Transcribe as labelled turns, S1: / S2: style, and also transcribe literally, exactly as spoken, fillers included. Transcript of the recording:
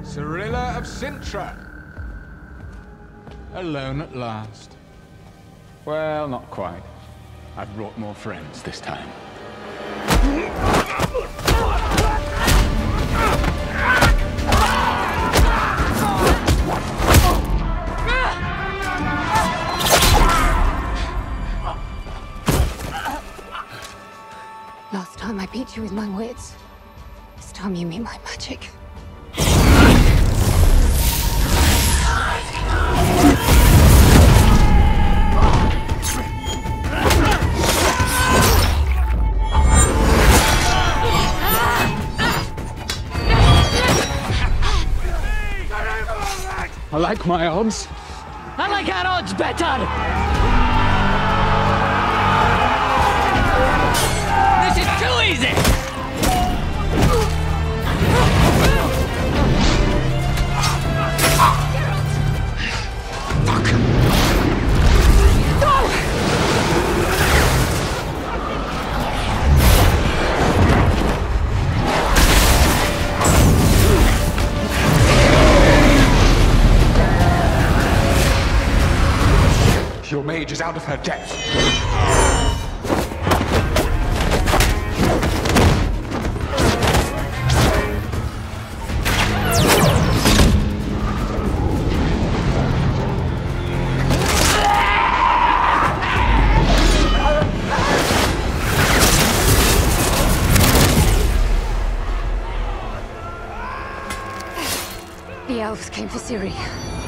S1: Cirilla of Cintra. Alone at last. Well, not quite. I've brought more friends this time.
S2: Last time I beat you with my wits. This time you mean my magic.
S1: I like my odds.
S3: I like our odds better! This is too easy!
S1: Your mage is out of her depth.
S2: The elves came for Ciri.